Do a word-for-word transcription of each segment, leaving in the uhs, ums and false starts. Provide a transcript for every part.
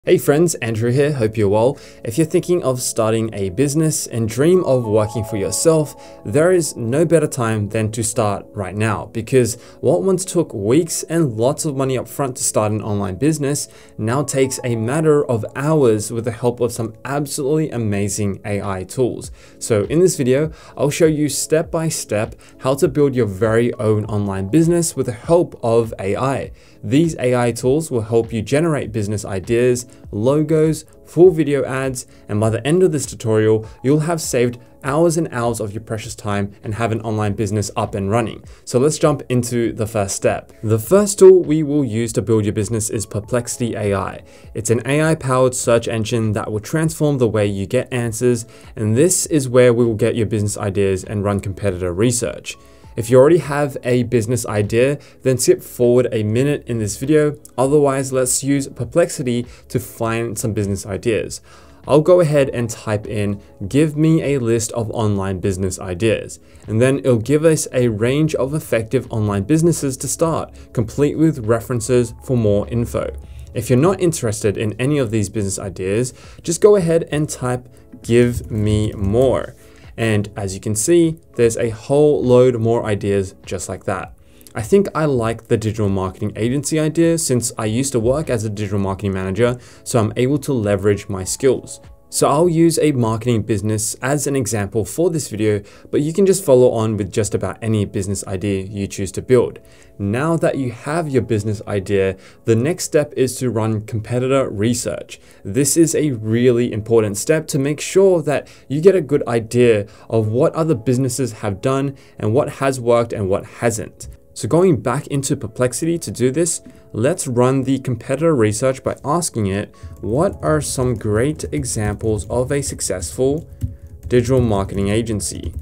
Hey friends, Andrew here, hope you're well. If you're thinking of starting a business and dream of working for yourself, there is no better time than to start right now, because what once took weeks and lots of money up front to start an online business now takes a matter of hours with the help of some absolutely amazing A I tools. So in this video, I'll show you step by step how to build your very own online business with the help of A I. These A I tools will help you generate business ideas, logos, full video ads, and by the end of this tutorial, you'll have saved hours and hours of your precious time and have an online business up and running. So let's jump into the first step. The first tool we will use to build your business is Perplexity A I. It's an A I-powered search engine that will transform the way you get answers, and this is where we will get your business ideas and run competitor research. If you already have a business idea, then skip forward a minute in this video. Otherwise, let's use Perplexity to find some business ideas. I'll go ahead and type in, give me a list of online business ideas. And then it'll give us a range of effective online businesses to start, complete with references for more info. If you're not interested in any of these business ideas, just go ahead and type, give me more. And as you can see, there's a whole load more ideas just like that. I think I like the digital marketing agency idea since I used to work as a digital marketing manager, so I'm able to leverage my skills. So I'll use a marketing business as an example for this video, but you can just follow on with just about any business idea you choose to build. Now that you have your business idea, the next step is to run competitor research. This is a really important step to make sure that you get a good idea of what other businesses have done and what has worked and what hasn't. So going back into Perplexity to do this, let's run the competitor research by asking it, what are some great examples of a successful digital marketing agency?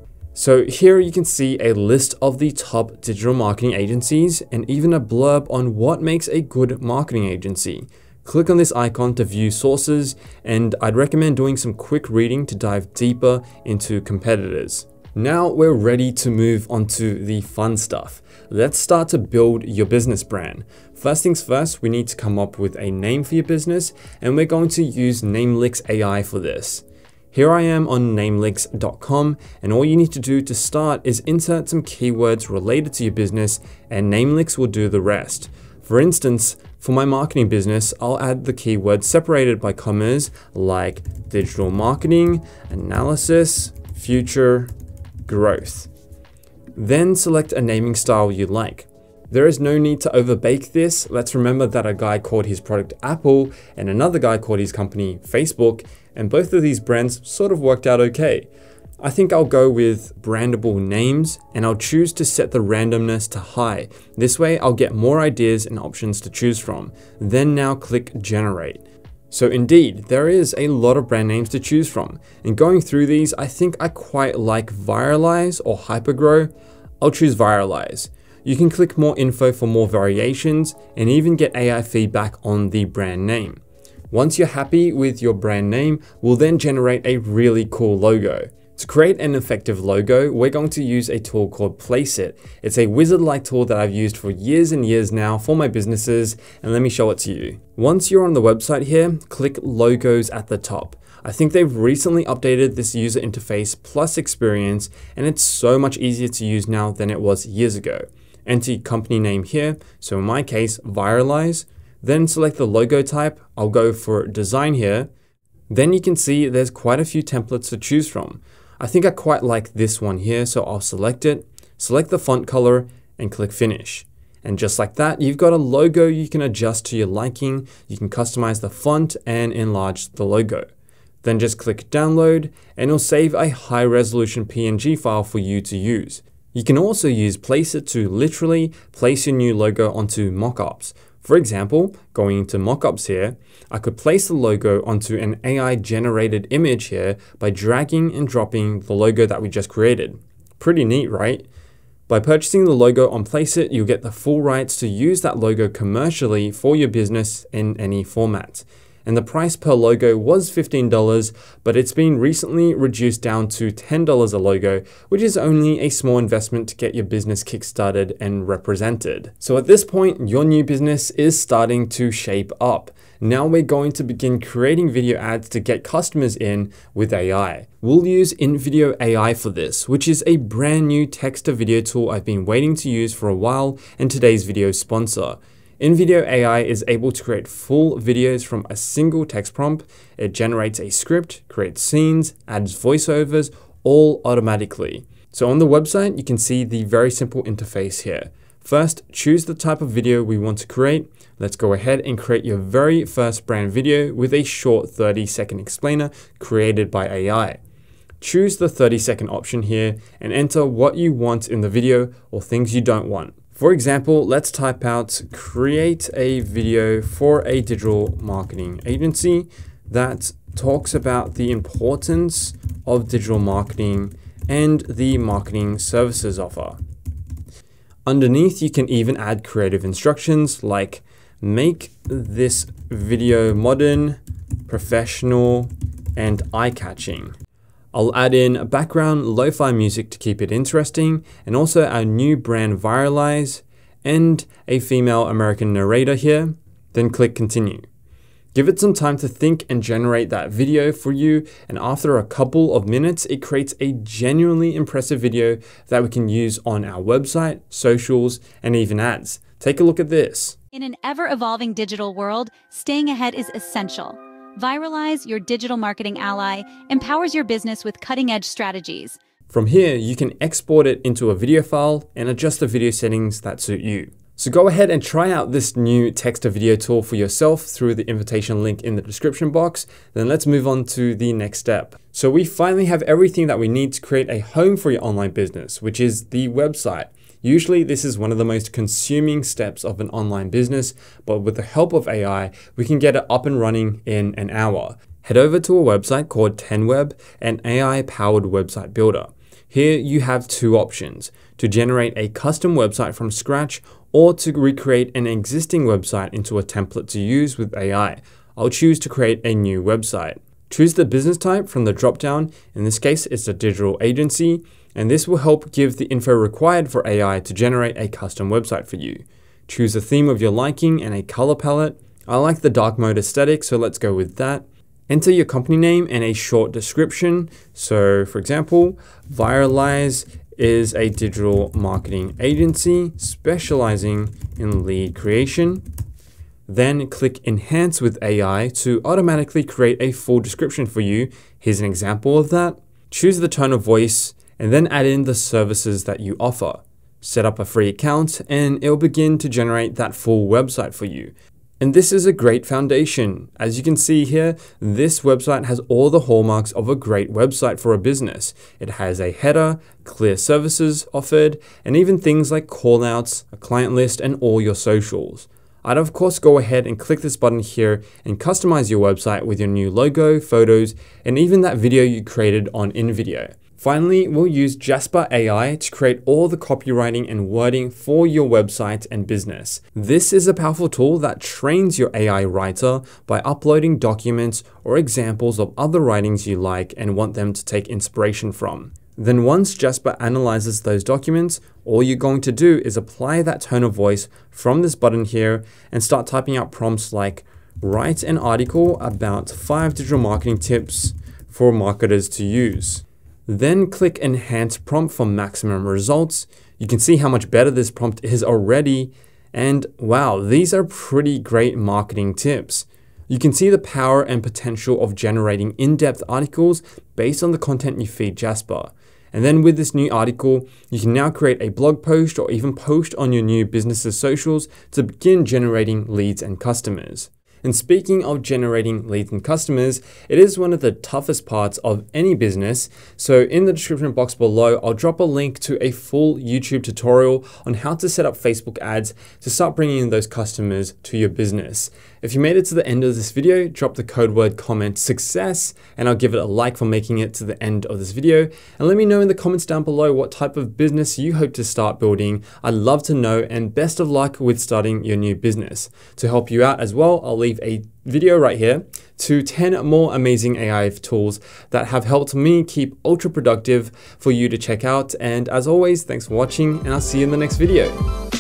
So here you can see a list of the top digital marketing agencies and even a blurb on what makes a good marketing agency. Click on this icon to view sources, and I'd recommend doing some quick reading to dive deeper into competitors. Now we're ready to move on to the fun stuff. Let's start to build your business brand. First things first, we need to come up with a name for your business, and we're going to use Namelicks A I for this. Here I am on namelicks dot com, and all you need to do to start is insert some keywords related to your business, and Namelicks will do the rest. For instance, for my marketing business, I'll add the keywords separated by commas like digital marketing, analysis, future, growth. Then select a naming style you like. There is no need to overbake this. Let's remember that a guy called his product Apple and another guy called his company Facebook, and both of these brands sort of worked out okay. I think I'll go with brandable names, and I'll choose to set the randomness to high. This way I'll get more ideas and options to choose from. Then now click generate. So indeed, there is a lot of brand names to choose from. And going through these, I think I quite like Viralize or Hypergrow. I'll choose Viralize. You can click more info for more variations and even get A I feedback on the brand name. Once you're happy with your brand name, we'll then generate a really cool logo. To create an effective logo, we're going to use a tool called Placeit. It's a wizard-like tool that I've used for years and years now for my businesses, and let me show it to you. Once you're on the website here, click Logos at the top. I think they've recently updated this user interface plus experience, and it's so much easier to use now than it was years ago. Enter your company name here, so in my case, Viralize. Then select the logo type. I'll go for design here. Then you can see there's quite a few templates to choose from. I think I quite like this one here, so I'll select it, select the font color, and click finish. And just like that, you've got a logo you can adjust to your liking. You can customize the font and enlarge the logo. Then just click download, and it'll save a high resolution P N G file for you to use. You can also use Placeit to literally place your new logo onto mockups. For example, going into mockups here, I could place the logo onto an A I generated image here by dragging and dropping the logo that we just created. Pretty neat, right? By purchasing the logo on Placeit, you'll get the full rights to use that logo commercially for your business in any format. and the price per logo was fifteen dollars, but it's been recently reduced down to ten dollars a logo, which is only a small investment to get your business kickstarted and represented. So at this point, your new business is starting to shape up. Now we're going to begin creating video ads to get customers in with A I. We'll use in-video A I for this, which is a brand new text-to-video tool I've been waiting to use for a while, and today's video sponsor. In-video A I is able to create full videos from a single text prompt. It generates a script, creates scenes, adds voiceovers, all automatically. So on the website, you can see the very simple interface here. First, choose the type of video we want to create. Let's go ahead and create your very first brand video with a short thirty second explainer created by A I. Choose the thirty second option here and enter what you want in the video or things you don't want. For example, let's type out create a video for a digital marketing agency that talks about the importance of digital marketing and the marketing services offer. Underneath, you can even add creative instructions like make this video modern, professional, and eye-catching. I'll add in a background lo-fi music to keep it interesting, and also our new brand Viralize, and a female American narrator here, then click continue. Give it some time to think and generate that video for you, and after a couple of minutes, it creates a genuinely impressive video that we can use on our website, socials, and even ads. Take a look at this. In an ever-evolving digital world, staying ahead is essential. Viralize, your digital marketing ally, empowers your business with cutting-edge strategies. From here, you can export it into a video file and adjust the video settings that suit you. So go ahead and try out this new text-to-video tool for yourself through the invitation link in the description box. Then let's move on to the next step. So we finally have everything that we need to create a home for your online business, which is the website. Usually this is one of the most consuming steps of an online business, but with the help of A I, we can get it up and running in an hour. Head over to a website called ten web, an A I-powered website builder. Here you have two options: to generate a custom website from scratch or to recreate an existing website into a template to use with A I. I'll choose to create a new website. Choose the business type from the dropdown. In this case, it's a digital agency, and this will help give the info required for A I to generate a custom website for you. Choose a theme of your liking and a color palette. I like the dark mode aesthetic, so let's go with that. Enter your company name and a short description. So for example, Viralize is a digital marketing agency specializing in lead creation. Then click Enhance with A I to automatically create a full description for you. Here's an example of that. Choose the tone of voice and then add in the services that you offer. Set up a free account and it'll begin to generate that full website for you. And this is a great foundation. As you can see here, this website has all the hallmarks of a great website for a business. It has a header, clear services offered, and even things like callouts, a client list, and all your socials. I'd of course go ahead and click this button here and customize your website with your new logo, photos, and even that video you created on InVideo. Finally, we'll use Jasper A I to create all the copywriting and wording for your website and business. This is a powerful tool that trains your A I writer by uploading documents or examples of other writings you like and want them to take inspiration from. Then once Jasper analyzes those documents, all you're going to do is apply that tone of voice from this button here and start typing out prompts like write an article about five digital marketing tips for marketers to use. Then click Enhance Prompt for maximum results. You can see how much better this prompt is already. And wow, these are pretty great marketing tips. You can see the power and potential of generating in-depth articles based on the content you feed Jasper. And then with this new article, you can now create a blog post or even post on your new business's socials to begin generating leads and customers. And speaking of generating leads and customers, it is one of the toughest parts of any business. So in the description box below, I'll drop a link to a full YouTube tutorial on how to set up Facebook ads to start bringing in those customers to your business. If you made it to the end of this video, drop the code word comment success, and I'll give it a like for making it to the end of this video. And let me know in the comments down below what type of business you hope to start building. I'd love to know, and best of luck with starting your new business. To help you out as well, I'll leave a video right here to ten more amazing A I tools that have helped me keep ultra productive for you to check out. And as always, thanks for watching, and I'll see you in the next video.